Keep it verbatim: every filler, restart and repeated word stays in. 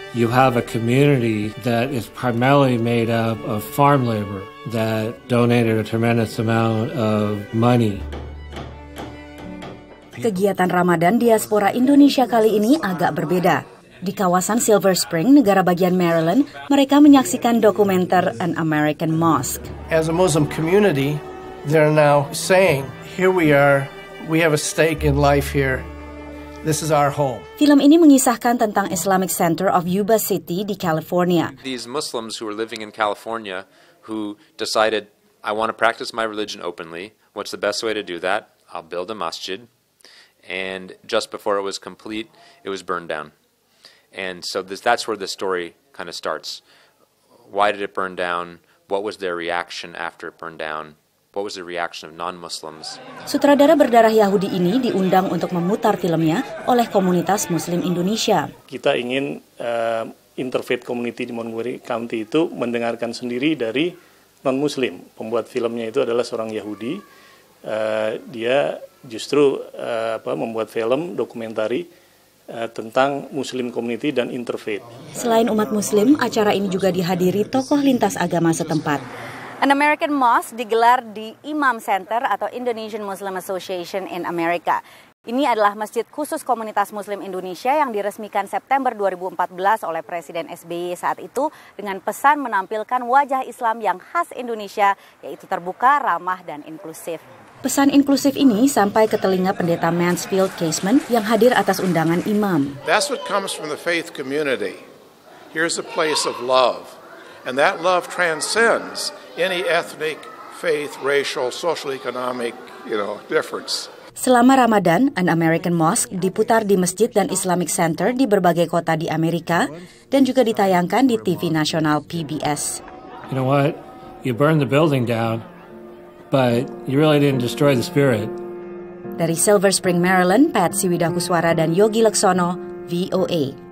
you have a community that is primarily made up of farm labor that donated a tremendous amount of money. Kegiatan Ramadan diaspora Indonesia kali ini agak berbeda. Di kawasan Silver Spring, negara bagian Maryland, mereka menyaksikan dokumenter An American Mosque. As a Muslim community, they're now saying, here we are, we have a stake in life here. This is our home. Film ini mengisahkan tentang Islamic Center of Yuba City di California. These Muslims who are living in California who decided, I want to practice my religion openly. What's the best way to do that? I'll build a masjid. And just before it was complete, it was burned down. And so this, that's where the story kind of starts. Why did it burn down? What was their reaction after it burned down? What was the reaction of non-Muslims? Sutradara berdarah Yahudi ini diundang untuk memutar filmnya oleh komunitas Muslim Indonesia. Kita ingin uh, interfaith community di Montgomery County itu mendengarkan sendiri dari non-Muslim. Pembuat filmnya itu adalah seorang Yahudi. Uh, dia justru uh, apa, membuat film dokumentari uh, tentang Muslim community dan interfaith. Selain umat Muslim, acara ini juga dihadiri tokoh lintas agama setempat. An American Mosque digelar di Imam Center atau Indonesian Muslim Association in America. Ini adalah masjid khusus komunitas Muslim Indonesia yang diresmikan September dua ribu empat belas oleh Presiden S B Y saat itu dengan pesan menampilkan wajah Islam yang khas Indonesia, yaitu terbuka, ramah, dan inklusif. Pesan inklusif ini sampai ke telinga pendeta Mansfield Casement yang hadir atas undangan imam. That's what comes from the faith community. Here's a place of love. And that love transcends any ethnic, faith, racial, social, economic, you know, difference. Selama Ramadan, An American Mosque diputar di masjid dan Islamic Center di berbagai kota di Amerika dan juga ditayangkan di T V nasional P B S. You know what? You burned the building down, but you really didn't destroy the spirit. Dari Silver Spring, Maryland, Patsy Widakuswara dan Yogi Laksono, V O A.